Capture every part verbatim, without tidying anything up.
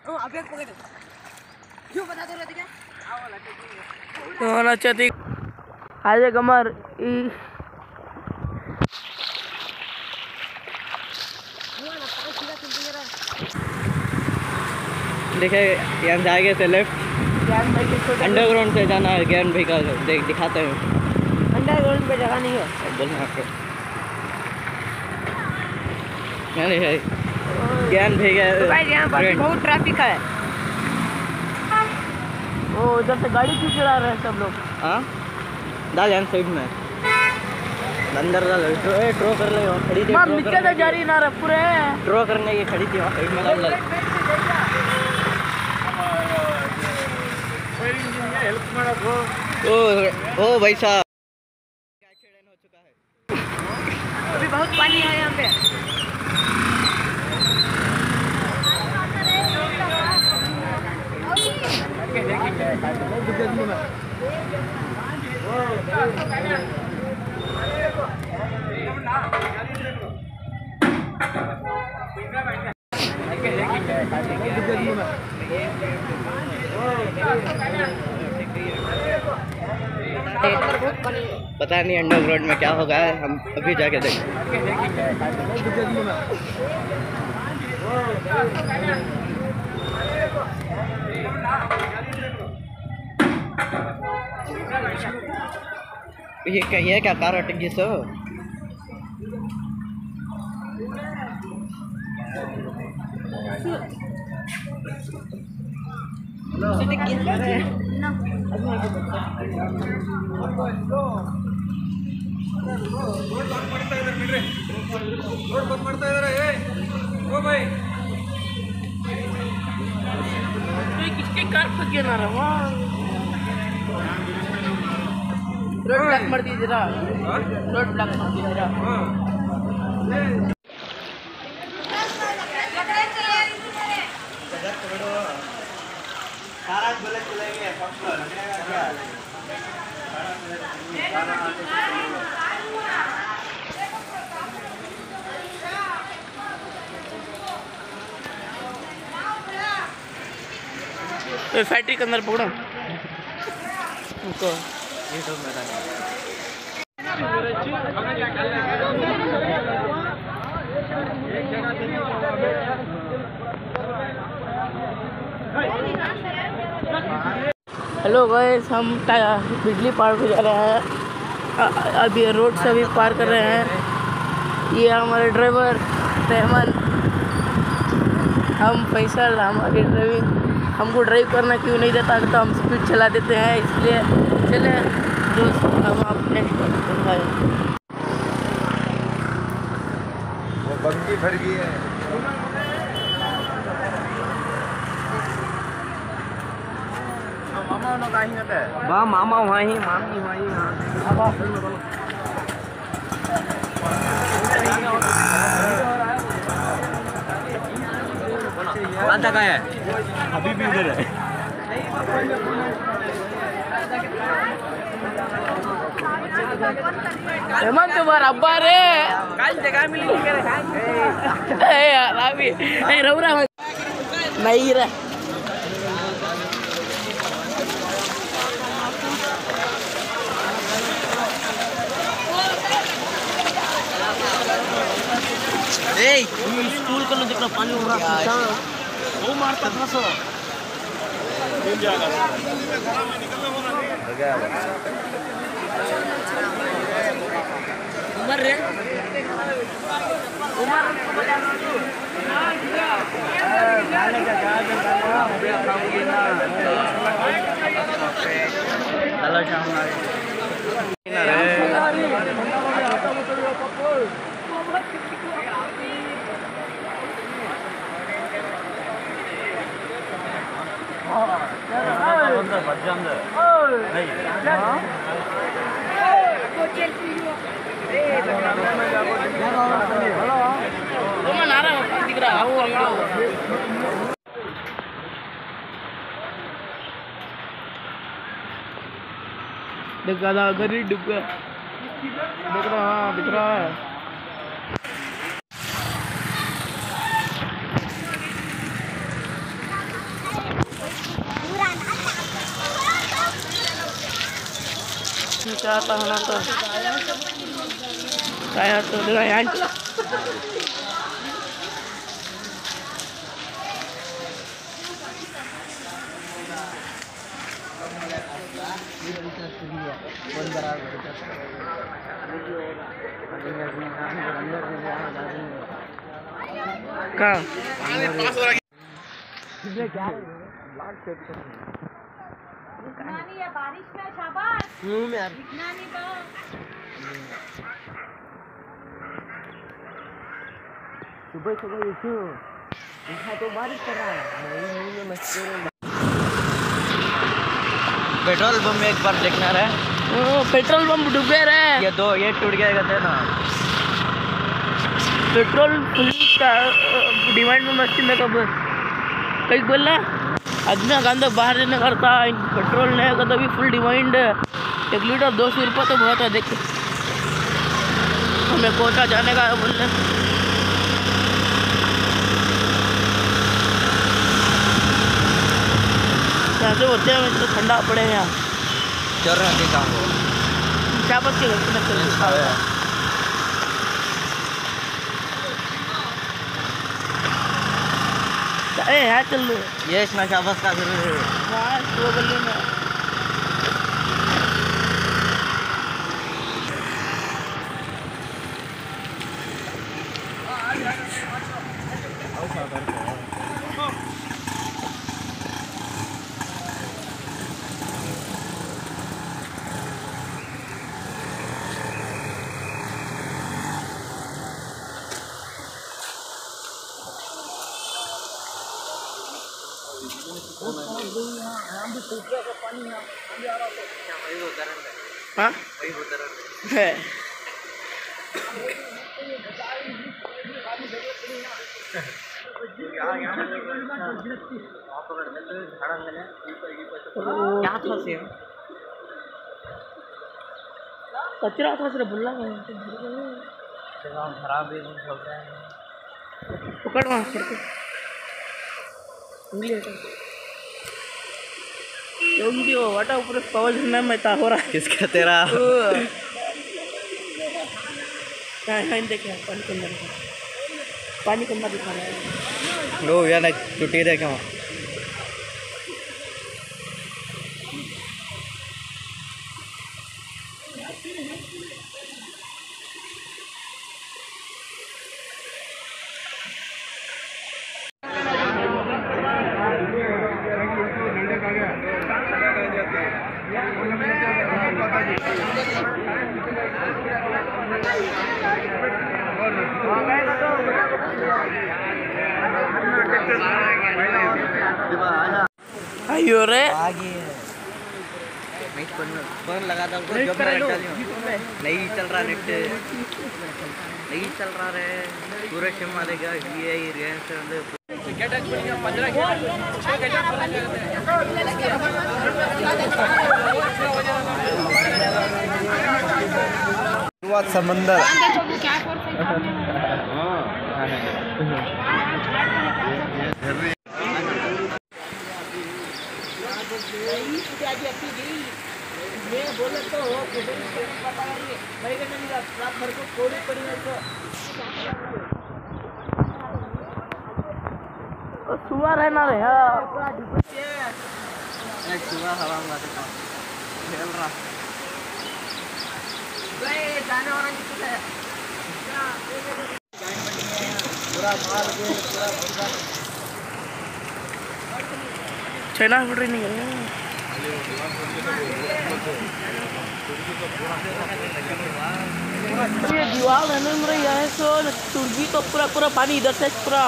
ओ अबे पकड़ क्यों बता दो रहे क्या तो होना चाहती हाजे कमर ई देखे यहाँ जाएंगे से लेफ्ट अंडरग्राउंड से जाना है। ज्ञान भाई का देख दिखाते हैं। अंडरग्राउंड पे जगह नहीं है बोलना आपको नहीं है। ज्ञान भाई का तो भाई यहाँ पर बहुत ट्रैफिक है। वो उधर से गाड़ी क्यों चला रहे हैं सब लोग? हाँ डाल यहाँ साइड में अंदर डाल ड्रो कर ले खड़ी थी। नीचे से जा रही ना रे पूरे ड्रो करने की खड़ी थी वहाँ साइड में डाल। ओ ओ भाई साहब एक्सीडेंट हो चुका है। अभी बहुत पानी है यहाँ पे। पता नहीं अंडरग्राउंड में क्या होगा, हम अभी जाके देखें। ये क्या ये क्या कार अटक गई सो? किसके कार फंस ना रहा रोड ब्लॉक कर दीजिएगा। रोड ब्लॉक कर दीजिएगा। फैक्ट्री के अंदर पकड़ो उनको। ये तो मेरा हेलो गाइस, हम बिजली पार को जा रहे हैं। अभी रोड से भी पार कर रहे हैं। ये हमारे ड्राइवर रहमान, हम फैसल, हमारी ड्राइविंग हमको ड्राइव करना क्यों नहीं देता तो हम स्पीड चला देते हैं। इसलिए चले दोस्त हम अपने वो बंगी भर गई है। मामा लोग आई हैं वाह मामा वहाँ ही मामी वहाँ ही कहाँ तक है? अभी भी उधर है। हेमंत तुम्हारा अब्बा रे कल जगह मिली ए यार अभी ए रौरा नहीं रे। ए स्कूल का देखना पानी हो रहा है। वो मारता था सो मिल जाएगा। उमर रे उमर दिख रहा है गरीब दिख रहा दिख रहा है। आता है ना तो काय तो देखा यहाँ कहाँ नानी ये बारिश में शाबाश हूँ मैं यार नानी तो सुबह सुबह उठो उठा तो बारिश कर रहा है मस्ती पेट्रोल पंप में एक बार देखना है ओ, पेट्रोल पंप डूबे रहे ये दो ये टूट गया कहते हैं ना पेट्रोल फुल का डिमांड में मस्ती में कब कहीं बोलना आदमी गंदा बाहर नहीं करता पेट्रोल नहीं का तो भी फुल डिमांड एक लीटर दो सौ रुपये तो बहुत है देख हमें कोटा जाने का है बोलने यहाँ से होते हैं तो ठंडा पड़े यहाँ चल रहा है काम हो क्या बस के घर में चल ए यहाँ चल लो ये इतना शाबाश का फिर हाँ वो गली में हाँ है क्या था से कचरा था सिर्फ भुल्ला खराब है चल रहा है पकड़ वहाँ करके उंगली हटा यो वीडियो वाटा ऊपर पावर झरना में ता हो रहा है किसका तेरा क्या है देखे पानी के अंदर पानी के अंदर दिखा रहा है लो यार टूटी दे क्यों अयो रे आगे नेट पर फोन लगा दो तो जब मैं नहीं चल रहा नेट नहीं चल रहा रे पूरे सिम आएगा ये रेंज से अंदर समंदर सुबह रहना रे सुबह हवा में खेल रहा जाने वाला कितना है पूरा मार के पूरा चाइना फुट रही नहीं है ये दीवार है ना मेरे यहाँ सो तुर्गी तो पूरा पूरा पानी इधर से पूरा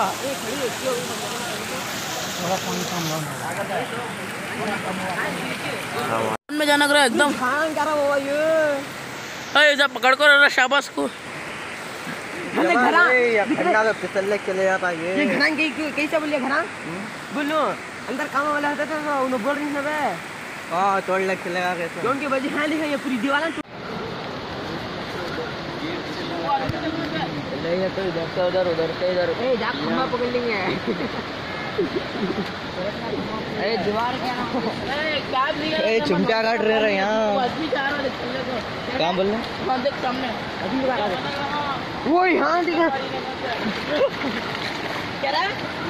में जाना कर एकदम खान करा वो ये अरे जब पकड़ कर रहा शाबाश को हमने घरा ठंडा में फिसलने के लिए आता ये ये घरा के कैसे बोलिए घरा बोलो अंदर काम वाला होता था तो उन्हें बोल रही सब है हां तोड़ ले खेलेगा कैसे क्योंकि वजह हां लिखा ये पूरी दीवार नहीं है तो इधर से उधर उधर से इधर ए जा खम्मा पकड़ लेंगे अरे दीवार क्या ना ए चिमटा काट रहे रहे यहाँ कहाँ बोल रहे सामने वो यहाँ दिखा क्या रहा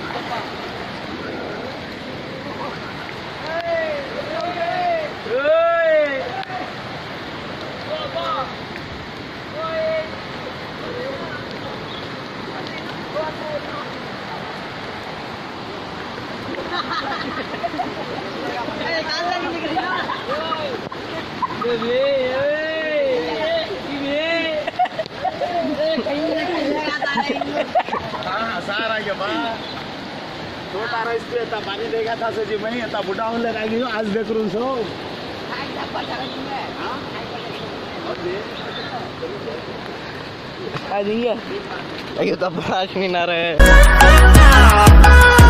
हाँ सारा के बाद तो तारा इसलिए आता पानी देगा था सजी मैं आता बुढ़ा होने लगी हूँ आज देख रूम सो आ जाइए ये तो बड़ा नहीं ना रहे